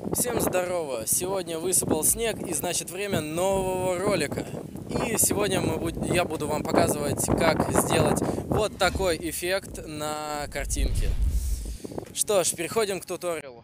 Всем здорово! Сегодня высыпал снег, и значит время нового ролика. И сегодня я буду вам показывать, как сделать вот такой эффект на картинке. Что ж, переходим к туториалу.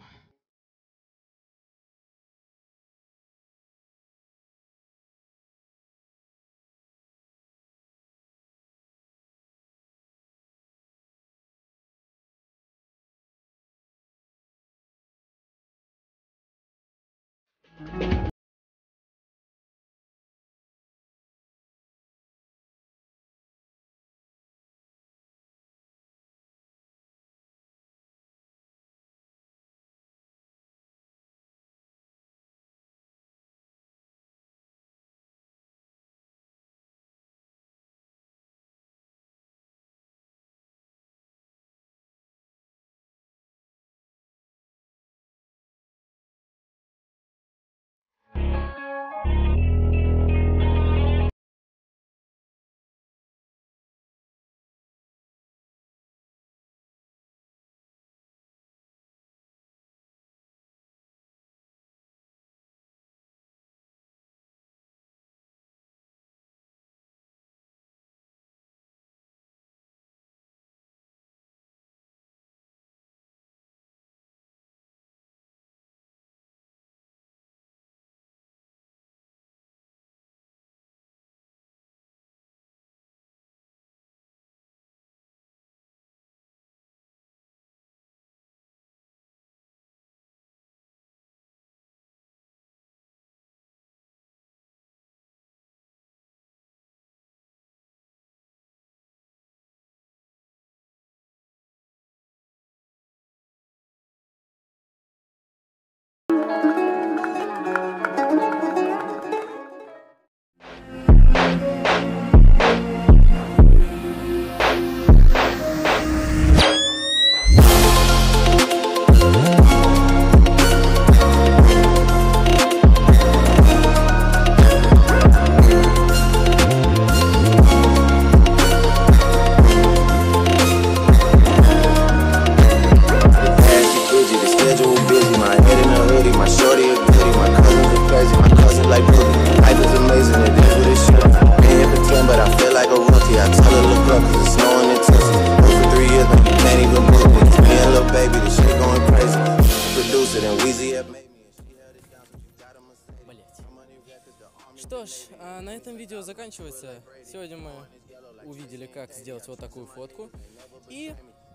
Что ж, на этом видео заканчивается. Сегодня мы увидели, как сделать вот такую фотку. И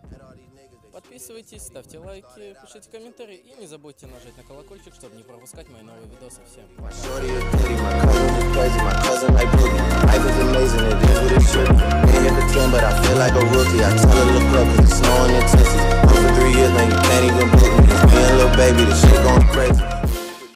подписывайтесь, ставьте лайки, пишите комментарии и не забудьте нажать на колокольчик, чтобы не пропускать мои новые видосы. Всем.